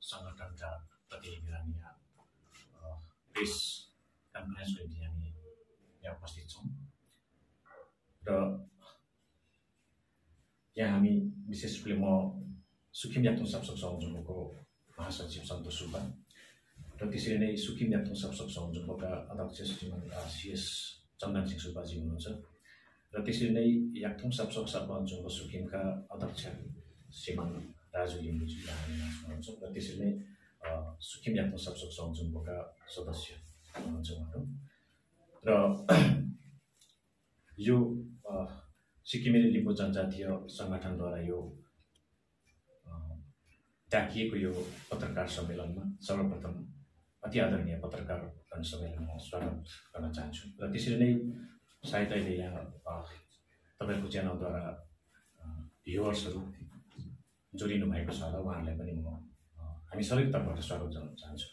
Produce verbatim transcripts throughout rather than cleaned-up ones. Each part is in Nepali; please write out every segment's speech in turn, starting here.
सङ्गठनका प्रतिनिधिहरू यहाँ प्रेस कन्फरेन्सको निम्ति हामी यहाँ उपस्थित छौँ र यहाँ हामी विशेष रूपले म सुखिम याक्थुङ सापसोक संजुमोको महासचिव सन्तोष सुब्बा र त्यसरी नै सुखिम याक्थुङ सापसोक संजुमोका अध्यक्ष श्रीमान सीएस चन्दन सिंह सुब्बाजी हुनुहुन्छ र त्यसरी नै याक्थुङ सापसोक सापञ्चुङको सुखिमका अध्यक्ष श्रीमान राजु लिम्बुजी हामी हुनुहुन्छ र त्यसरी नै सुखिम याक्थुङ सापसोक संजुमोका सदस्य हुनुहुन्छ उहाँहरू र यो सिक्किमेली लिम्बू जनजातीय सङ्गठनद्वारा यो डाकिएको यो पत्रकार सम्मेलनमा सर्वप्रथम अति आदरणीय पत्रकारगण सबैलाई म स्वागत गर्न चाहन्छु र त्यसरी नै सायद अहिले यहाँ तपाईँको च्यानलद्वारा भ्युवर्सहरू जोडिनु भएको छ होला उहाँहरूलाई पनि म हामी सबैको तर्फबाट स्वागत जनाउन चाहन्छु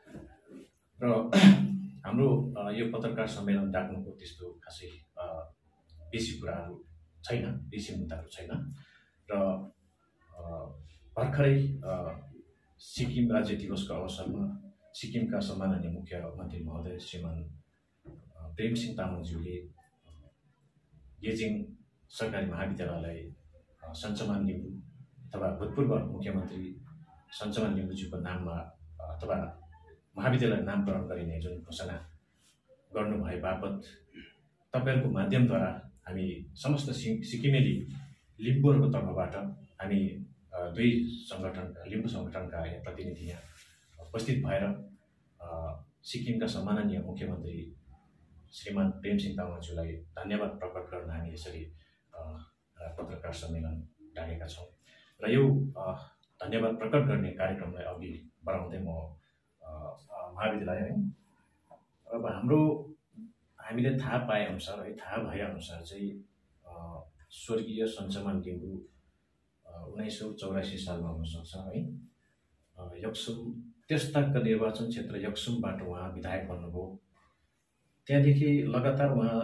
र हाम्रो यो पत्रकार सम्मेलन डाक्नुको त्यस्तो खासै बेसी कुराहरू छैन, बेसी मुद्दाहरू छैन र भर्खरै सिक्किम राज्य दिवसको अवसरमा सिक्किमका सम्माननीय मुख्यमन्त्री महोदय श्रीमान प्रेमसिंह तामाङज्यूले गेजिङ सरकारी महाविद्यालयलाई सञ्चमान लिम्बू अथवा भूतपूर्व मुख्यमन्त्री सञ्चमान लिम्बूज्यूको नाममा अथवा महाविद्यालय नामकरण गरिने जुन घोषणा गर्नुभए बापत तपाईँहरूको माध्यमद्वारा हामी समस्त सिक्किमेली लिम्बूहरूको तर्फबाट हामी दुई सङ्गठनका लिम्बू सङ्गठनका प्रतिनिधि यहाँ उपस्थित भएर सिक्किमका सम्माननीय मुख्यमन्त्री श्रीमान प्रेमसिंह तामाङज्यूलाई धन्यवाद प्रकट गर्न हामी यसरी पत्रकार सम्मेलन डाकेका छौँ र यो धन्यवाद प्रकट गर्ने कार्यक्रमलाई अघि बढाउँदै म महाविद्यालय है अब हाम्रो हामीले थाहा पाएअनुसार है थाहा भएअनुसार चाहिँ स्वर्गीय सञ्चमान लिम्बू उन्नाइस सौ चौरासी सालमा हुनसक्छ है यक्सुम त्यसताकका निर्वाचन क्षेत्र यक्सुमबाट उहाँ विधायक बन्नुभयो। त्यहाँदेखि लगातार उहाँ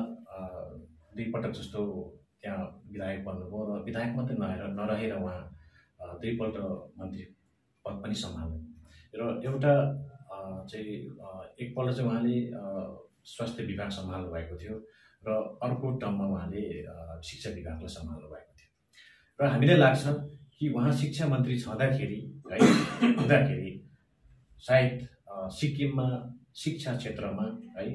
दुई पटक जस्तो त्यहाँ विधायक बन्नुभयो र विधायक मात्रै नरहेर नरहेर उहाँ दुईपल्ट मन्त्री पद पनि सम्हाल्नु र एउटा चाहिँ एकपल्ट चाहिँ उहाँले स्वास्थ्य विभाग सम्हाल्नु भएको थियो र अर्को टर्ममा उहाँले शिक्षा विभागलाई सम्हाल्नु भएको थियो र हामीलाई लाग्छ कि उहाँ शिक्षा मन्त्री छँदाखेरि है हुँदाखेरि सायद सिक्किममा शिक्षा क्षेत्रमा है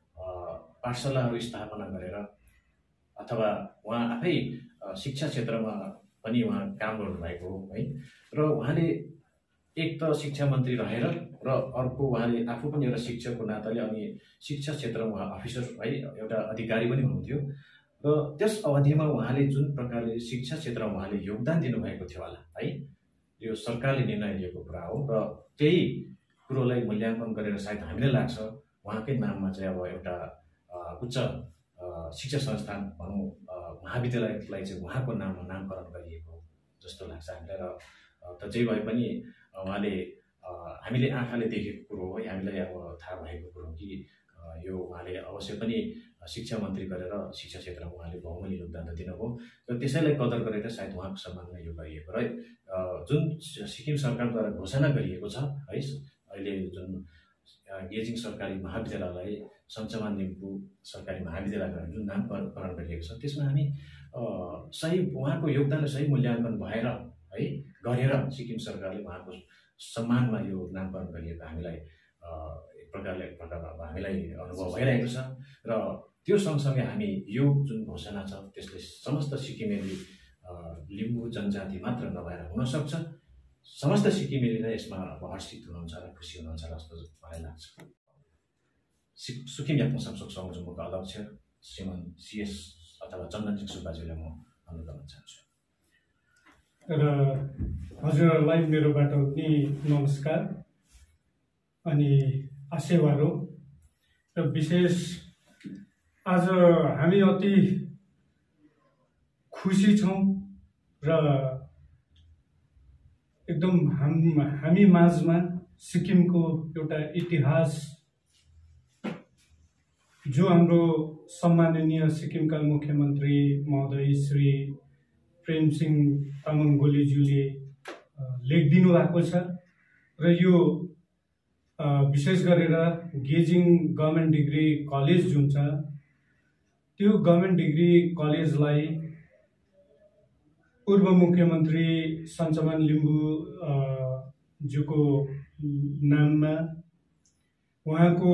पाठशालाहरू स्थापना गरेर अथवा उहाँ आफै शिक्षा क्षेत्रमा पनि उहाँ काम गर्नुभएको हो है र उहाँले एक त शिक्षा मन्त्री रहेर र अर्को उहाँले आफू पनि एउटा शिक्षकको नाताले अनि शिक्षा क्षेत्रमा उहाँ अफिसर है एउटा अधिकारी पनि हुनुहुन्थ्यो र त्यस अवधिमा उहाँले जुन प्रकारले शिक्षा क्षेत्रमा उहाँले योगदान दिनुभएको थियो होला है यो सरकारले निर्णय लिएको कुरा हो र त्यही कुरोलाई मूल्याङ्कन गरेर सायद हामीलाई लाग्छ उहाँकै नाममा चाहिँ अब एउटा उच्च शिक्षा संस्थान भनौँ महाविद्यालयलाई चाहिँ उहाँको नाममा नामकरण गरिएको जस्तो लाग्छ हामीलाई र त जे भए पनि उहाँले हामीले आँखाले देखेको कुरो हो हामीलाई अब थाहा भएको कुरो कि यो उहाँले अवश्य पनि शिक्षा मन्त्री गरेर शिक्षा क्षेत्रमा उहाँले बहुमूल्य योगदान त दिनुभयो र त्यसैलाई कदर गरेर सायद उहाँको सम्मानमा यो गरिएको र जुन सिक्किम सरकारद्वारा घोषणा गरिएको छ है अहिले जुन गेजिङ सरकारी महाविद्यालयलाई सञ्चमान लिम्बू सरकारी महाविद्यालय गरेर जुन नामकरण गरिएको छ त्यसमा हामी सही उहाँको योगदानले सही मूल्याङ्कन भएर है गरेर सिक्किम सरकारले उहाँको सम्मानमा यो नामकरण गरिएको हामीलाई एक प्रकारले एक प्रकार अब हामीलाई अनुभव भइरहेको छ र त्यो सँगसँगै हामी यो जुन घोषणा छ त्यसले समस्त सिक्किमेली लिम्बू जनजाति मात्र नभएर हुनसक्छ समस्त सिक्किमेली नै यसमा अब हर्षित हुनुहुन्छ र खुसी हुनुहुन्छ जस्तो मलाई लाग्छ। सुखिम याक्थुङ सापसोक संजुमोका अध्यक्ष श्रीमान सीएस अथवा चन्दन सिंह सुब्बाजीलाई म अनुरोध गर्न चाहन्छु। र हजुरहरूलाई मेरोबाट पनि नमस्कार अनि आशीर्वाद हो र विशेष आज हामी अति खुसी छौँ र एकदम हाम हामी माझमा सिक्किमको एउटा इतिहास जो हाम्रो सम्माननीय सिक्किमका मुख्यमन्त्री महोदय श्री प्रेमसिंह तामाङ गोलेज्यूले लेखिदिनु भएको छ र यो विशेष गरेर गेजिङ गभर्मेन्ट डिग्री कलेज जुन छ त्यो गभर्मेन्ट डिग्री कलेजलाई पूर्व मुख्यमन्त्री सञ्चमान लिम्बू जुको नाममा उहाँको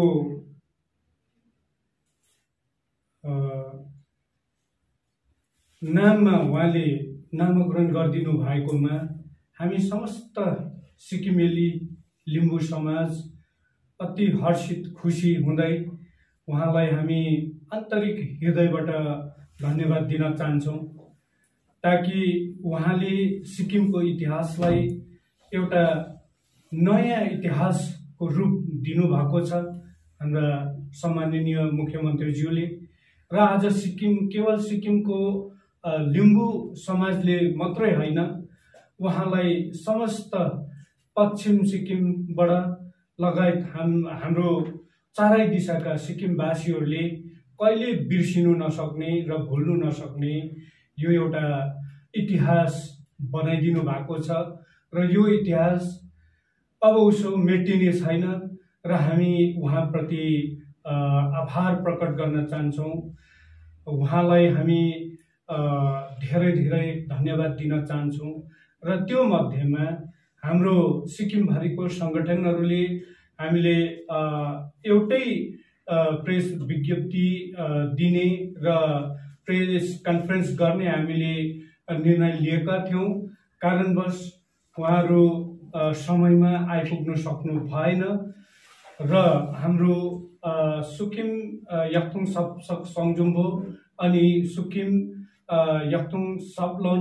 नाममा उहाँले नामाकरण गरिदिनु भएकोमा हामी समस्त सिक्किमेली लिम्बू समाज अति हर्षित खुसी हुँदै उहाँलाई हामी आन्तरिक हृदयबाट धन्यवाद दिन चाहन्छौँ, ताकि उहाँले सिक्किमको इतिहासलाई एउटा नयाँ इतिहासको रूप दिनुभएको छ हाम्रा सम्माननीय मुख्यमन्त्रीज्यूले। र आज सिक्किम केवल सिक्किमको लिम्बू समाजले मात्रै होइन, उहाँलाई समस्त पश्चिम सिक्किमबाट लगायत हाम हाम्रो चारै दिशाका सिक्किमवासीहरूले कहिले बिर्सिनु नसक्ने र भुल्नु नसक्ने यो एउटा इतिहास बनाइदिनु भएको छ र यो इतिहास अब उसो मेटिने छैन र हामी उहाँप्रति आभार प्रकट गर्न चाहन्छौँ। उहाँलाई हामी धेरै धेरै धन्यवाद दिन चाहन्छौँ र त्यो मध्येमा हाम्रो सिक्किमभरिको सङ्गठनहरूले हामीले एउटै प्रेस विज्ञप्ति दिने र प्रेस कन्फरेन्स गर्ने हामीले निर्णय लिएका थियौँ। कारणवश उहाँहरू समयमा आइपुग्न सक्नु भएन र हाम्रो सुकिम याक्थुङ सब सङ्जुम्बो अनि सुकिम याक्थुङ सबलोन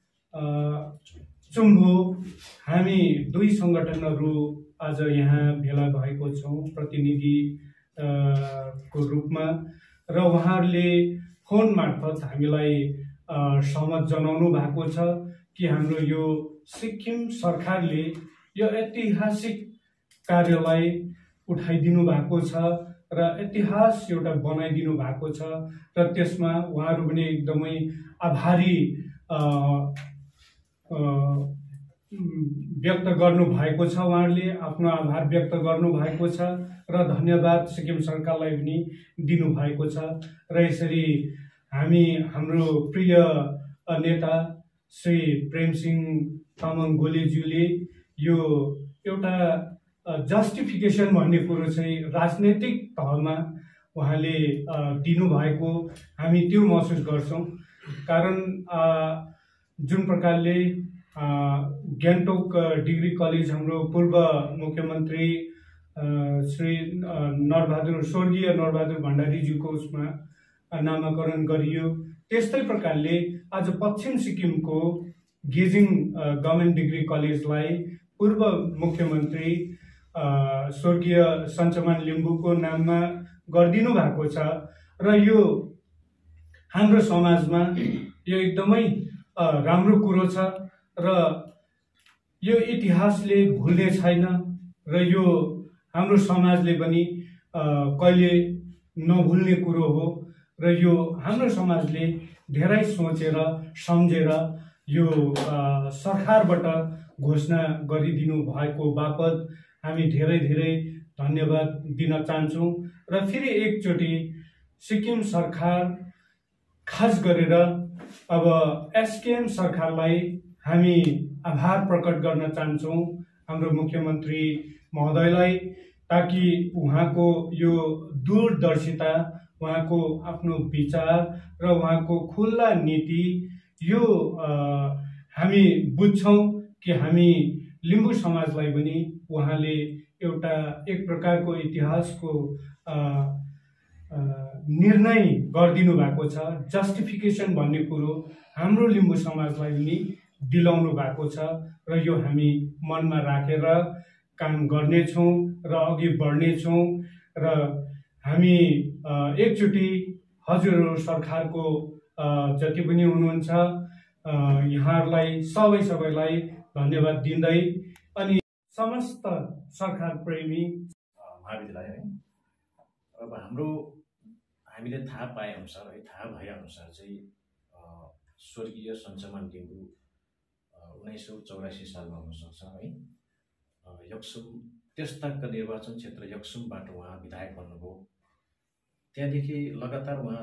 चुम्बो हामी दुई सङ्गठनहरू आज यहाँ भेला भएको छौँ प्रतिनिधि को रूपमा र उहाँहरूले फोन मार्फत हामीलाई सहमत जनाउनु भएको छ कि हाम्रो यो सिक्किम सरकारले यो ऐतिहासिक कार्यलाई उठाइदिनु भएको छ र इतिहास एउटा बनाइदिनु भएको छ र त्यसमा उहाँहरू पनि एकदमै आभारी व्यक्त गर्नु भएको छ। उहाँहरूले आफ्नो आभार व्यक्त गर्नु भएको छ र धन्यवाद सिक्किम सरकारलाई पनि दिनु भएको छ र यसरी हामी हाम्रो प्रिय नेता श्री प्रेमसिंह तामाङ गोलेज्यूले यो एउटा जस्टिफिकेसन भन्ने कुरो चाहिँ राजनैतिक तहमा उहाँले दिनुभएको हामी त्यो महसुस गर्छौँ। कारण जुन प्रकारले गान्तोक डिग्री कलेज हाम्रो पूर्व मुख्यमन्त्री श्री नरबहादुर स्वर्गीय नरबहादुर भण्डारीज्यूको उसमा नामाकरण गरियो, त्यस्तै प्रकारले आज पश्चिम सिक्किमको गेजिङ गभर्मेन्ट डिग्री कलेजलाई पूर्व मुख्यमन्त्री स्वर्गीय सञ्चमान लिम्बूको नाममा गरिदिनु भएको छ र यो हाम्रो समाजमा यो एकदमै राम्रो कुरो छ र यो इतिहासले भुल्ने छैन र यो हाम्रो समाजले पनि कहिले नभुल्ने कुरो हो र यो हाम्रो समाजले धेरै सोचेर सम्झेर यो सरकारबाट घोषणा गरिदिनु भएको बापत हामी धेरै धेरै धन्यवाद दिन चाहन्छौँ र फेरि एकचोटि सिक्किम सरकार खास गरेर अब एसकेएम सरकारलाई हामी आभार प्रकट गर्न चाहन्छौँ हाम्रो मुख्यमन्त्री महोदयलाई, ताकि उहाँको यो दूरदर्शिता, उहाँको आफ्नो विचार र उहाँको खुल्ला नीति यो हामी बुझ्छौँ कि हामी लिम्बू समाजलाई पनि उहाँले एउटा एक प्रकारको इतिहासको निर्णय गरिदिनु भएको छ, जस्टिफिकेसन भन्ने कुरो हाम्रो लिम्बू समाजलाई पनि दिलाउनु भएको छ र यो हामी मनमा राखेर काम गर्नेछौँ र अघि बढ्नेछौँ र हामी एकचोटि हजुरहरू सरकारको जति पनि हुनुहुन्छ यहाँहरूलाई सबै सबैलाई धन्यवाद दिँदै अनि समस्त सरकार प्रेमी महाविद्यालय है अब हाम्रो हामीले थाहा पाए अनुसार है थाहा भए अनुसार चाहिँ स्वर्गीय सञ्चमान लिम्बू उन्नाइस सौ चौरासी सालमा हुनसक्छ है यक्सुम त्यसतकको निर्वाचन क्षेत्र यक्सुमबाट उहाँ विधायक बन्नुभयो। त्यहाँदेखि लगातार उहाँ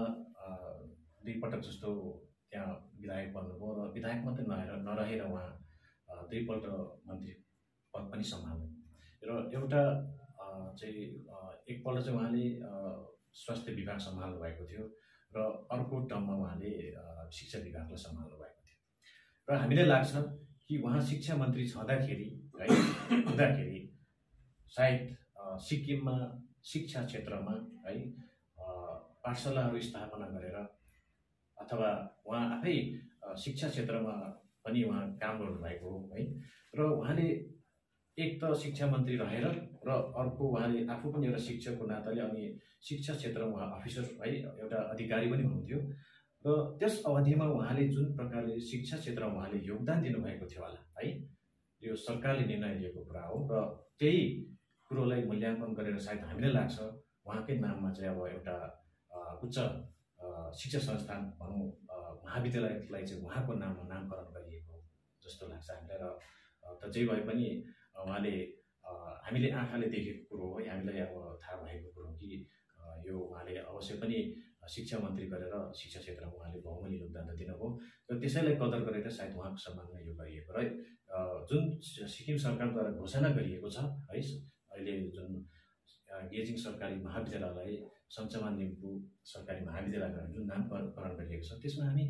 दुई पटक जस्तो त्यहाँ विधायक बन्नुभयो र विधायक मात्रै नहेर नरहेर उहाँ दुईपल्ट मन्त्री पद पनि सम्हाल्नु र एउटा चाहिँ एकपल्ट चाहिँ उहाँले स्वास्थ्य विभाग सम्हाल्नु भएको थियो र अर्को टर्ममा उहाँले शिक्षा विभागलाई सम्हाल्नु भएको थियो र हामीलाई लाग्छ कि उहाँ शिक्षा मन्त्री छँदाखेरि है हुँदाखेरि सायद सिक्किममा शिक्षा क्षेत्रमा है पाठशालाहरू स्थापना गरेर अथवा उहाँ आफै शिक्षा क्षेत्रमा पनि उहाँ काम गर्नुभएको हो है र उहाँले एक त शिक्षा मन्त्री रहेर र अर्को उहाँले आफू पनि एउटा शिक्षकको नाताले अनि शिक्षा क्षेत्रमा उहाँ अफिसर है एउटा अधिकारी पनि हुनुहुन्थ्यो र त्यस अवधिमा उहाँले जुन प्रकारले शिक्षा क्षेत्रमा उहाँले योगदान दिनुभएको थियो होला है यो सरकारले निर्णय लिएको कुरा हो र त्यही कुरोलाई मूल्याङ्कन गरेर सायद हामीलाई लाग्छ उहाँकै नाममा चाहिँ अब एउटा उच्च शिक्षा संस्थान भनौँ महाविद्यालयलाई चाहिँ उहाँको नाममा नामकरण गरिएको जस्तो लाग्छ हामीलाई र त जे भए पनि उहाँले हामीले आँखाले देखेको कुरो हो हामीलाई अब थाहा भएको कुरो हो कि यो उहाँले अवश्य पनि शिक्षा मन्त्री गरेर शिक्षा क्षेत्रमा उहाँले बहुमूल्य योगदान त दिनुभयो र त्यसैलाई कदर गरेर सायद उहाँको सम्मानमा यो गरिएको र जुन सिक्किम सरकारद्वारा घोषणा गरिएको छ है अहिले जुन गेजिङ सरकारी महाविद्यालयलाई सञ्चमान लिम्बू सरकारी महाविद्यालय गरेर जुन नामकरण गरिएको छ त्यसमा हामी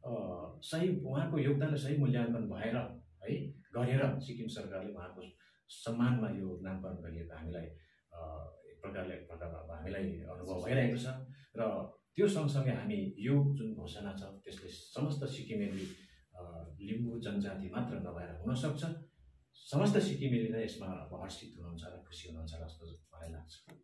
सही उहाँको योगदानलाई सही मूल्याङ्कन भएर है गरेर सिक्किम सरकारले उहाँको सम्मानमा यो नामकरण गरिएको हामीलाई एक प्रकारले एक प्रकार अब हामीलाई अनुभव भइरहेको छ र त्यो सँगसँगै हामी यो जुन घोषणा छ त्यसले समस्त सिक्किमेली लिम्बू जनजाति मात्र नभएर हुनसक्छ समस्त सिक्किमेली नै यसमा अब हर्षित हुनुहुन्छ र खुसी हुनुहुन्छ जस्तो मलाई लाग्छ।